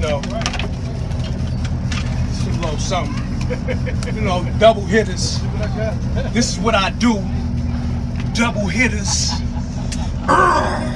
know, it's a little something. You know, double hitters. This is what I do. Double hitters.